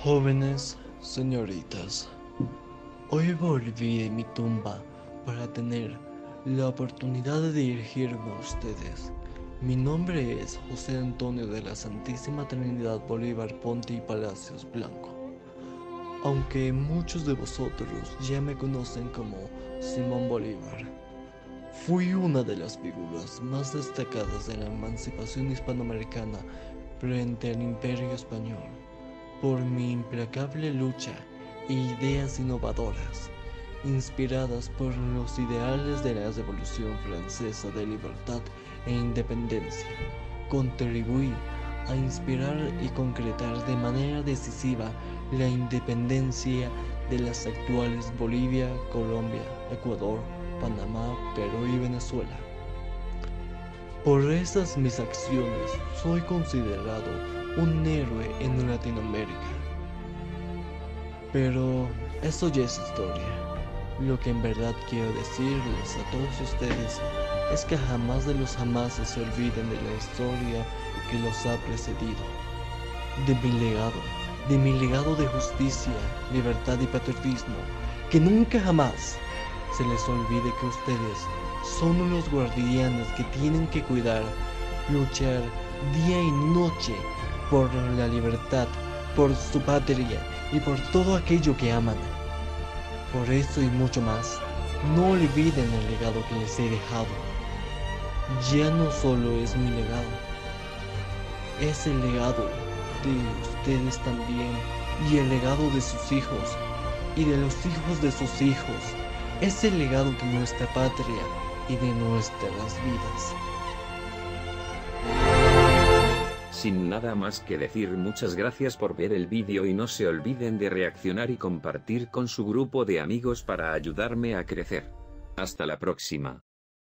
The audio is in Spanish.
Jóvenes señoritas, hoy volví de mi tumba para tener la oportunidad de dirigirme a ustedes. Mi nombre es José Antonio de la Santísima Trinidad Bolívar Ponte y Palacios Blanco, aunque muchos de vosotros ya me conocen como Simón Bolívar. Fui una de las figuras más destacadas de la emancipación hispanoamericana frente al Imperio Español, por mi implacable lucha e ideas innovadoras, inspiradas por los ideales de la Revolución Francesa de libertad e independencia. Contribuí a inspirar y concretar de manera decisiva la independencia de las actuales Bolivia, Colombia, Ecuador, Panamá, Perú y Venezuela. Por esas mis acciones soy considerado un héroe en Latinoamérica. Pero eso ya es historia. Lo que en verdad quiero decirles a todos ustedes es que jamás de los jamases se olviden de la historia que los ha precedido. De mi legado de justicia, libertad y patriotismo, que nunca jamás se les olvide que ustedes son los guardianes que tienen que cuidar, luchar día y noche por la libertad, por su patria y por todo aquello que aman. Por eso y mucho más, no olviden el legado que les he dejado. Ya no solo es mi legado, es el legado de ustedes también, y el legado de sus hijos, y de los hijos de sus hijos. Es el legado de nuestra patria y de nuestras vidas. Sin nada más que decir, muchas gracias por ver el vídeo y no se olviden de reaccionar y compartir con su grupo de amigos para ayudarme a crecer. Hasta la próxima.